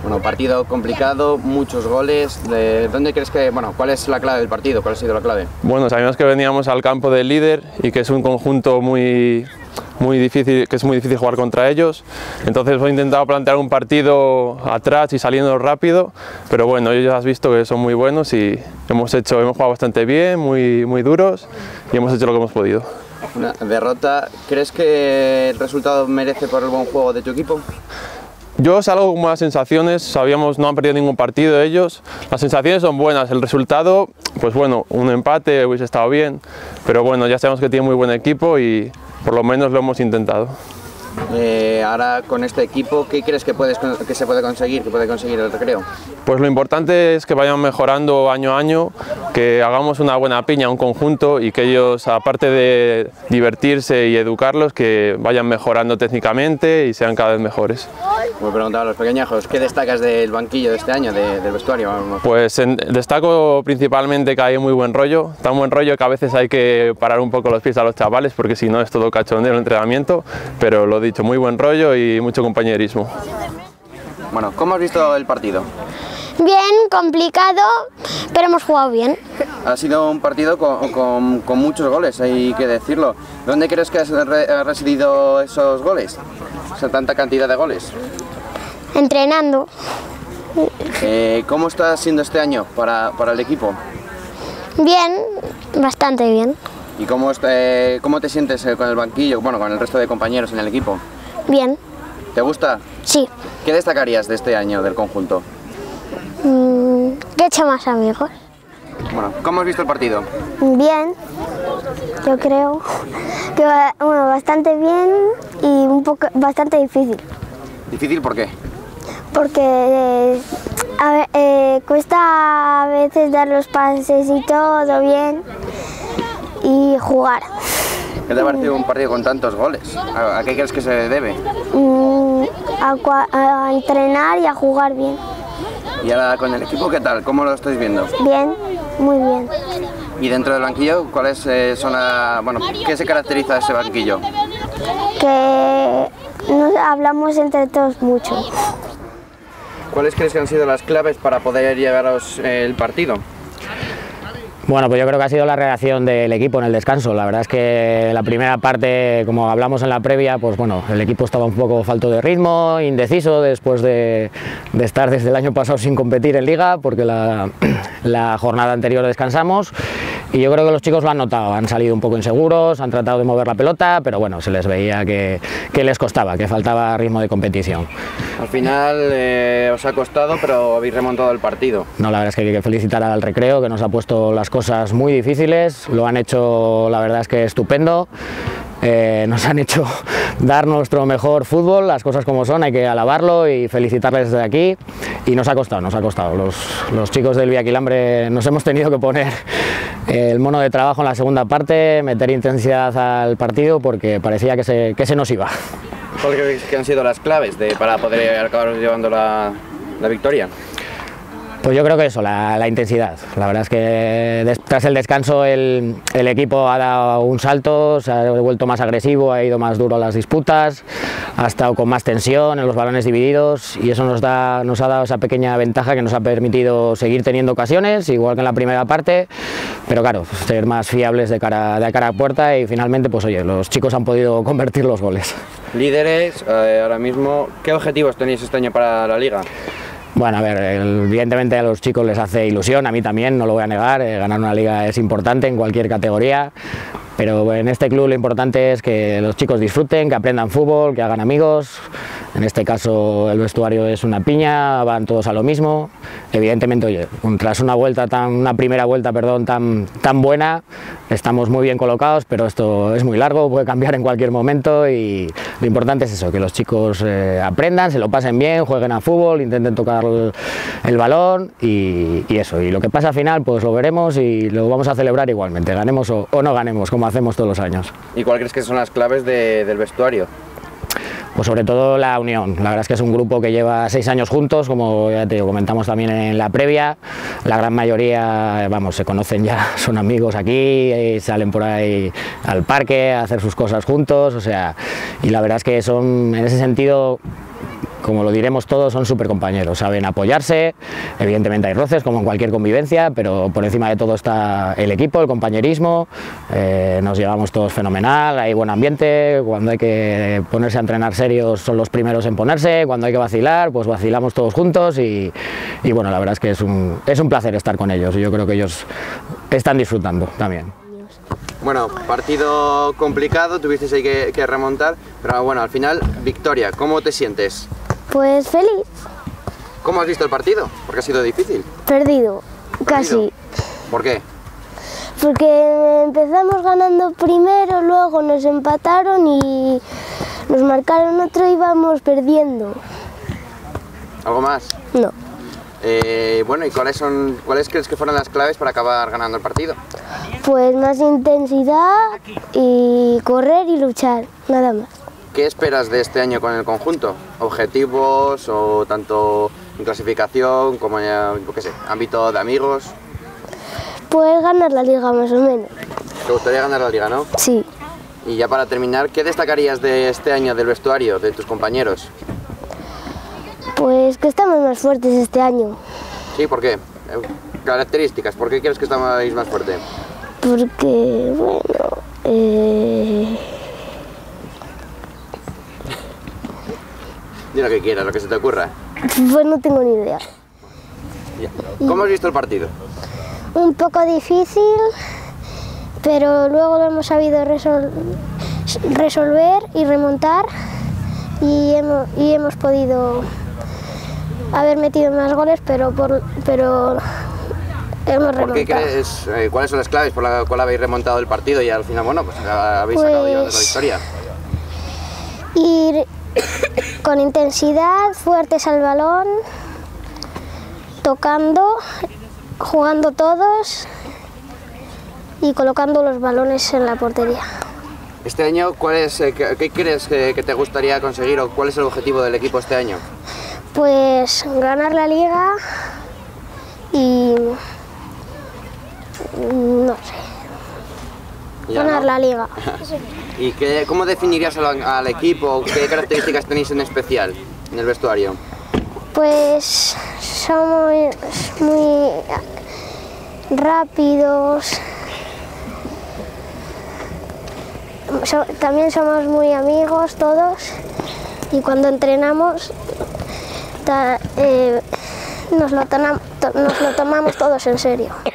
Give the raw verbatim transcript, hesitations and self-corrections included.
Bueno, partido complicado, muchos goles. ¿De dónde crees que, bueno, cuál es la clave del partido? ¿Cuál ha sido la clave? Bueno, sabíamos que veníamos al campo del líder y que es un conjunto muy, muy difícil, que es muy difícil jugar contra ellos. Entonces hemos intentado plantear un partido atrás y saliendo rápido, pero bueno, ellos ya has visto que son muy buenos y hemos hecho, hemos jugado bastante bien, muy, muy duros y hemos hecho lo que hemos podido. Una derrota. ¿Crees que el resultado merece por el buen juego de tu equipo? Yo salgo con buenas sensaciones, sabíamos, no han perdido ningún partido ellos, las sensaciones son buenas, el resultado, pues bueno, un empate hubiese estado bien, pero bueno, ya sabemos que tiene muy buen equipo y por lo menos lo hemos intentado. Eh, ahora con este equipo, ¿qué crees que, puedes, que se puede conseguir, que puede conseguir el Recreo? Pues lo importante es que vayan mejorando año a año, que hagamos una buena piña, un conjunto y que ellos, aparte de divertirse y educarlos, que vayan mejorando técnicamente y sean cada vez mejores. Me preguntaba a los pequeñajos, ¿qué destacas del banquillo de este año, de, del vestuario? Pues en, destaco principalmente que hay muy buen rollo, tan buen rollo que a veces hay que parar un poco los pies a los chavales porque si no es todo cachondeo el entrenamiento, pero lo dicho, muy buen rollo y mucho compañerismo. Bueno, ¿cómo has visto el partido? Bien, complicado, pero hemos jugado bien. Ha sido un partido con, con, con muchos goles, hay que decirlo. ¿Dónde crees que ha residido esos goles? O sea, tanta cantidad de goles. Entrenando. Eh, ¿Cómo está siendo este año para, para el equipo? Bien, bastante bien. ¿Y cómo, este, cómo te sientes con el banquillo, bueno, con el resto de compañeros en el equipo? Bien. ¿Te gusta? Sí. ¿Qué destacarías de este año del conjunto? Mm, que he hecho más amigos. Bueno, ¿cómo has visto el partido? Bien, yo creo que bueno, bastante bien y un poco bastante difícil. ¿Difícil por qué? Porque eh, a ver, eh, cuesta a veces dar los pases y todo bien y jugar. ¿Qué te ha parecido un partido con tantos goles? ¿A, a qué crees que se debe? Mm, a, a entrenar y a jugar bien. ¿Y ahora con el equipo qué tal? ¿Cómo lo estáis viendo? Bien, muy bien. ¿Y dentro del banquillo cuáles eh, son la, bueno, qué se caracteriza de ese banquillo? Que nos hablamos entre todos mucho. ¿Cuáles crees que han sido las claves para poder llevaros el partido? Bueno, pues yo creo que ha sido la reacción del equipo en el descanso. La verdad es que la primera parte, como hablamos en la previa, pues bueno, el equipo estaba un poco falto de ritmo, indeciso después de, de estar desde el año pasado sin competir en Liga, porque la, la jornada anterior descansamos. Y yo creo que los chicos lo han notado, han salido un poco inseguros, han tratado de mover la pelota, pero bueno, se les veía que, que les costaba, que faltaba ritmo de competición. Al final eh, os ha costado, pero habéis remontado el partido. No, la verdad es que hay que felicitar al Recreo, que nos ha puesto las cosas muy difíciles, lo han hecho, la verdad es que estupendo. Eh, nos han hecho dar nuestro mejor fútbol, las cosas como son, hay que alabarlo y felicitarles desde aquí, y nos ha costado, nos ha costado. Los, los chicos del Villaquilambre nos hemos tenido que poner el mono de trabajo en la segunda parte, meter intensidad al partido porque parecía que se, que se nos iba. ¿Cuáles creéis que han sido las claves de, para poder acabar llevando la, la victoria? Pues yo creo que eso, la, la intensidad. La verdad es que des, tras el descanso el, el equipo ha dado un salto, se ha vuelto más agresivo, ha ido más duro a las disputas, ha estado con más tensión en los balones divididos y eso nos, da, nos ha dado esa pequeña ventaja que nos ha permitido seguir teniendo ocasiones, igual que en la primera parte, pero claro, ser más fiables de cara, de cara a puerta y finalmente, pues oye, los chicos han podido convertir los goles. Líderes, eh, ahora mismo, ¿qué objetivos tenéis este año para la Liga? Bueno, a ver, evidentemente a los chicos les hace ilusión, a mí también, no lo voy a negar, eh, ganar una liga es importante en cualquier categoría, pero en este club lo importante es que los chicos disfruten, que aprendan fútbol, que hagan amigos. En este caso el vestuario es una piña, van todos a lo mismo. Evidentemente, oye, tras una vuelta tan, una primera vuelta, perdón, tan, tan buena, estamos muy bien colocados, pero esto es muy largo, puede cambiar en cualquier momento y lo importante es eso, que los chicos eh, aprendan, se lo pasen bien, jueguen a fútbol, intenten tocar el, el balón y, y eso. Y lo que pasa al final, pues lo veremos y lo vamos a celebrar igualmente, ganemos o, o no ganemos, como hacemos todos los años. ¿Y cuál crees que son las claves de, del vestuario? Pues sobre todo la unión, la verdad es que es un grupo que lleva seis años juntos, como ya te comentamos también en la previa, la gran mayoría, vamos, se conocen ya, son amigos aquí, y salen por ahí al parque a hacer sus cosas juntos, o sea, y la verdad es que son, en ese sentido, como lo diremos todos, son súper compañeros, saben apoyarse, evidentemente hay roces como en cualquier convivencia, pero por encima de todo está el equipo, el compañerismo, eh, nos llevamos todos fenomenal, hay buen ambiente, cuando hay que ponerse a entrenar serios son los primeros en ponerse, cuando hay que vacilar, pues vacilamos todos juntos y, y bueno, la verdad es que es un, es un placer estar con ellos y yo creo que ellos están disfrutando también. Bueno, partido complicado, tuvisteis ahí que, que remontar, pero bueno, al final, victoria. ¿Cómo te sientes? Pues feliz. ¿Cómo has visto el partido? Porque ha sido difícil. Perdido, ¿Perdido? casi. ¿Por qué? Porque empezamos ganando primero, luego nos empataron y nos marcaron otro y íbamos perdiendo. ¿Algo más? No. Eh, bueno, ¿y cuáles son, cuáles crees que fueron las claves para acabar ganando el partido? Pues más intensidad y correr y luchar, nada más. ¿Qué esperas de este año con el conjunto? ¿Objetivos o tanto en clasificación como en, yo qué sé, ámbito de amigos? Pues ganar la liga más o menos. ¿Te gustaría ganar la liga, no? Sí. Y ya para terminar, ¿qué destacarías de este año del vestuario, de tus compañeros? Pues que estamos más fuertes este año. Sí, ¿por qué? Características, ¿por qué quieres que estéis más fuerte? Porque, bueno, eh... Di lo que quieras, lo que se te ocurra. pues no tengo ni idea. Ya. ¿Cómo has visto el partido? Un poco difícil, pero luego lo hemos sabido resol- resolver y remontar y hemos, y hemos podido haber metido más goles, pero, por, pero hemos remontado. ¿Por qué crees, eh, cuáles son las claves por las cuales habéis remontado el partido y al final, bueno, pues habéis Pues, sacado llevando la victoria? Ir con intensidad, fuertes al balón, tocando, jugando todos y colocando los balones en la portería. Este año, ¿cuál es, eh, qué, qué crees que, que te gustaría conseguir o cuál es el objetivo del equipo este año? Pues ganar la liga y no sé, Ya, ganar ¿no? la liga. ¿Y qué, cómo definirías al, al equipo? ¿Qué características tenéis en especial en el vestuario? Pues somos muy rápidos, so- también somos muy amigos todos y cuando entrenamos ta- eh, nos lo tona- to- nos lo tomamos todos en serio.